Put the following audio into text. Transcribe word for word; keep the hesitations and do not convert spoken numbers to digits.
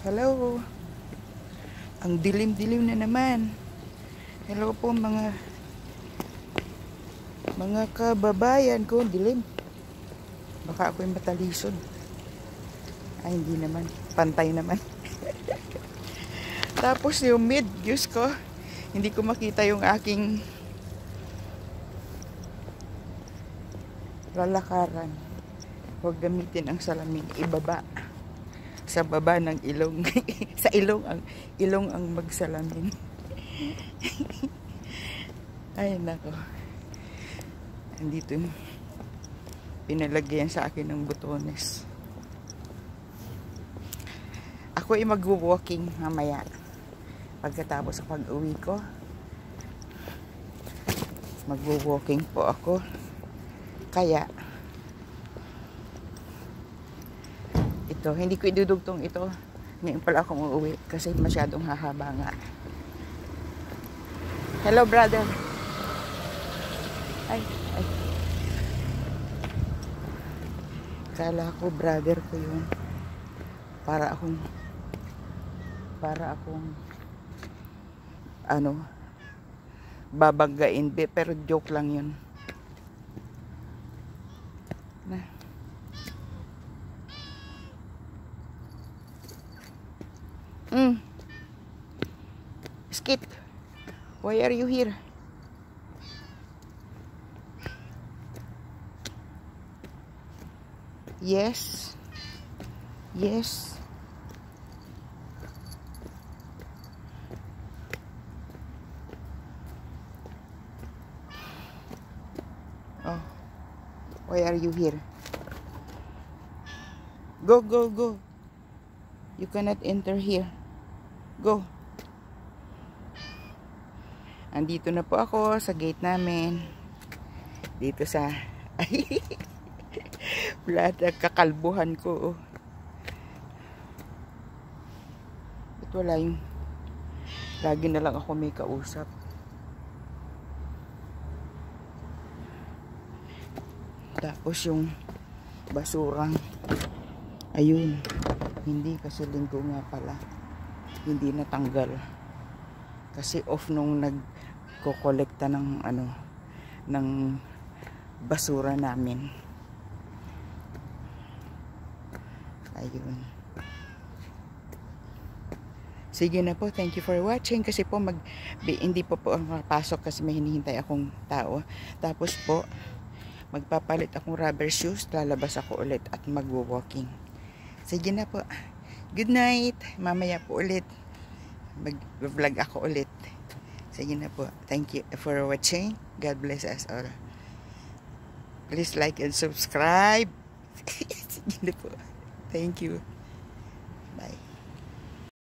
Hello. Ang dilim-dilim na naman. Hello po mga mga kababayan ko. Dilim. Baka ako'y matalisod. Ay, hindi naman. Pantay naman. Tapos yung mid, Diyos ko, hindi ko makita yung aking lalakaran. Huwag gamitin ang salamin. Ibaba. Sa baba ng ilong. Sa ilong ang ilong ang magsalamin. Ay nako. Andito pinalagyan sa akin ng butones. Ako ay mag-walking mamaya. Pagkatapos sa pag-uwi ko, mag-walking po ako. Kaya ito, hindi ko idudugtong ito. Ngayon pala akong uuwi kasi masyadong hahaba nga. Hello, brother. Ay, ay. Kala ko brother ko yun. Para akong para akong ano babanggain, pero joke lang yun. Na. Mm. Skip. Why are you here? Yes. Yes. Oh. Why are you here? Go, go, go. You cannot enter here. Go. Andito na po ako sa gate namin. Dito sa ay wala na kakalbuhan ko. Ito wala yung lagi na lang ako may kausap. Tapos yung basurang ayun, hindi kasi linggo nga pala, hindi natanggal kasi off nung nagko-kolekta ng ano ng basura namin. Ayun. Sige na po, thank you for watching. Kasi po mag hindi po po ang makapasok kasi may hinihintay akong tao. Tapos po magpapalit akong rubber shoes, lalabas ako ulit at magwo-walking. Sige na po. Good night. Mamaya po ulit mag-vlog ako ulit. Sige na po. Thank you for watching. God bless us all. Please like and subscribe. Sige na po. Thank you. Bye.